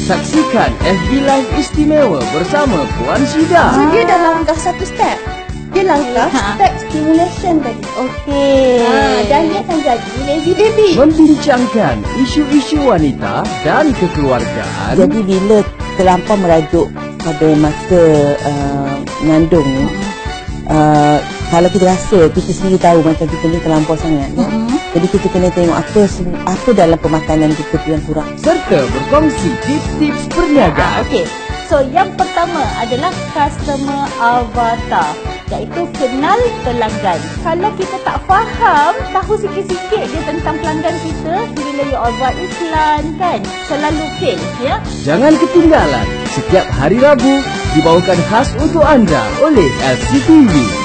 Saksikan FB Live istimewa bersama Puan Syida. So dia dah langkah satu step. Dia langkah step stimulation tadi. Okey. Dan dia akan jadi lazy baby. Membincangkan isu-isu wanita dan kekeluargaan. Jadi bila terlampau merajuk pada masa mengandung ni, kalau kita rasa kita sendiri tahu macam kita ni terlampau sangat, jadi kita kena tengok apa dalam pemakanan kita yang kurang. Serta berkongsi tips-tips perniagaan. Okey. So yang pertama adalah customer avatar, iaitu kenal pelanggan. Kalau kita tak faham, tahu sikit-sikit je tentang pelanggan kita, bila you all buat iklan kan, selalu fail ya. Jangan ketinggalan setiap hari Rabu dibawakan khas untuk anda oleh LCTV.